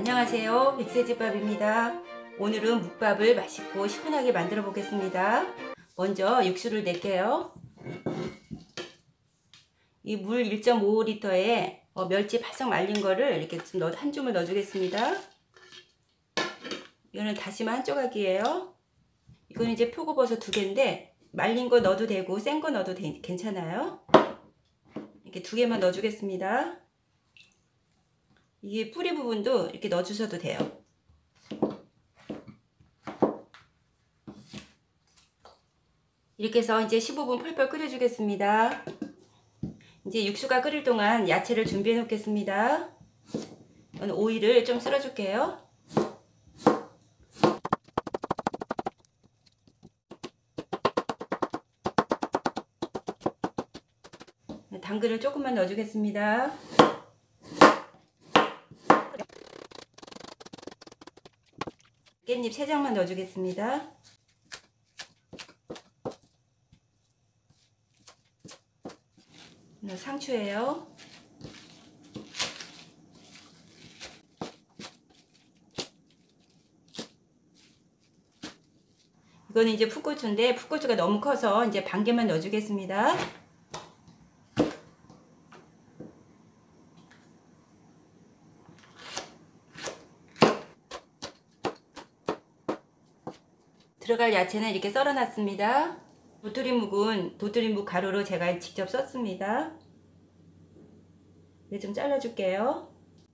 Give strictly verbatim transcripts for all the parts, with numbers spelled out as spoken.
안녕하세요, 백세집밥입니다. 오늘은 묵밥을 맛있고 시원하게 만들어 보겠습니다. 먼저 육수를 낼게요. 이 물 일 점 오 리터에 어, 멸치 바싹 말린 거를 이렇게 좀 넣어, 한 줌을 넣어 주겠습니다. 이거는 다시마 한 조각이에요. 이건 이제 표고버섯 두 개인데 말린 거 넣어도 되고 센 거 넣어도 되, 괜찮아요. 이렇게 두 개만 넣어 주겠습니다. 이게 뿌리 부분도 이렇게 넣어 주셔도 돼요. 이렇게 해서 이제 십오 분 펄펄 끓여 주겠습니다. 이제 육수가 끓일 동안 야채를 준비해 놓겠습니다. 오이를 좀 썰어 줄게요. 당근을 조금만 넣어 주겠습니다. 깻잎 세 장만 넣어 주겠습니다. 상추예요. 이거는 이제 풋고추인데 풋고추가 너무 커서 이제 반 개만 넣어 주겠습니다. 들어갈 야채는 이렇게 썰어 놨습니다. 도토리묵은 도토리묵 가루로 제가 직접 썼습니다. 이거 좀 잘라 줄게요.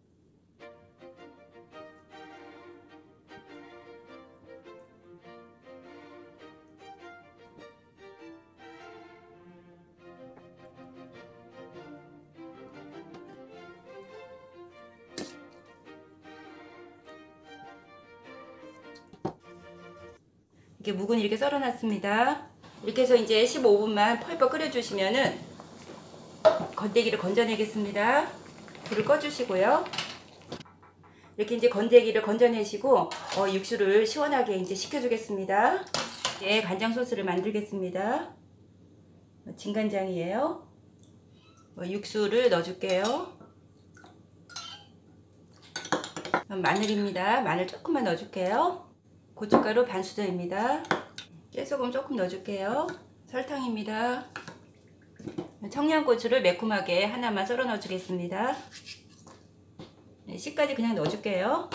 이렇게 묵은 이렇게 썰어 놨습니다. 이렇게 해서 이제 십오 분만 펄펄 끓여 주시면은 건더기를 건져내겠습니다. 불을 꺼 주시고요. 이렇게 이제 건더기를 건져내시고 어, 육수를 시원하게 이제 식혀 주겠습니다. 이제 간장 소스를 만들겠습니다. 진간장이에요. 어, 육수를 넣어 줄게요. 마늘입니다. 마늘 조금만 넣어 줄게요. 고춧가루 반 수저입니다. 깨소금 조금 넣어줄게요. 설탕입니다. 청양고추를 매콤하게 하나만 썰어 넣어주겠습니다. 네, 씨까지 그냥 넣어줄게요.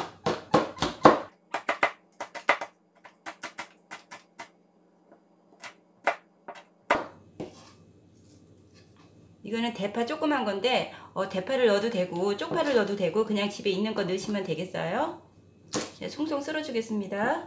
이거는 대파 조그만 건데 어, 대파를 넣어도 되고 쪽파를 넣어도 되고 그냥 집에 있는 거 넣으시면 되겠어요. 네, 송송 썰어 주겠습니다.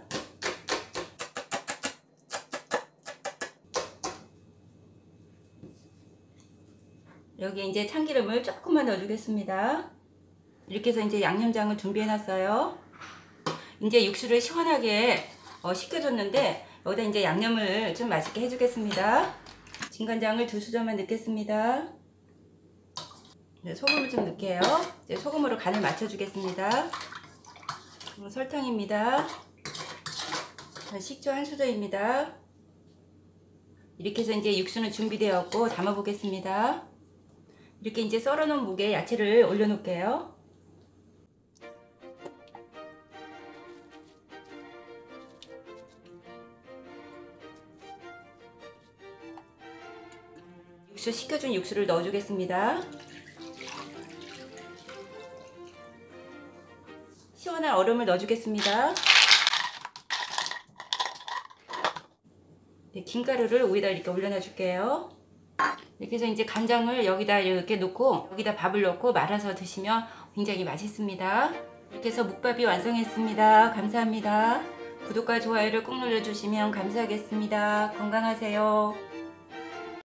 여기 이제 참기름을 조금만 넣어 주겠습니다. 이렇게 해서 이제 양념장을 준비해 놨어요. 이제 육수를 시원하게 어, 식혀줬는데 여기다 이제 양념을 좀 맛있게 해 주겠습니다. 진간장을 두 수저만 넣겠습니다. 네, 소금을 좀 넣을게요. 이제 소금으로 간을 맞춰 주겠습니다. 설탕입니다. 식초 한 수저입니다. 이렇게 해서 이제 육수는 준비되었고 담아 보겠습니다. 이렇게 이제 썰어 놓은 묵에 야채를 올려 놓을게요. 육수 식혀준 육수를 넣어 주겠습니다. 시원한 얼음을 넣어 주겠습니다. 네, 김가루를 위에다 이렇게 올려놔 줄게요. 이렇게 해서 이제 간장을 여기다 이렇게 놓고 여기다 밥을 넣고 말아서 드시면 굉장히 맛있습니다. 이렇게 해서 묵밥이 완성했습니다. 감사합니다. 구독과 좋아요를 꾹 눌러주시면 감사하겠습니다. 건강하세요.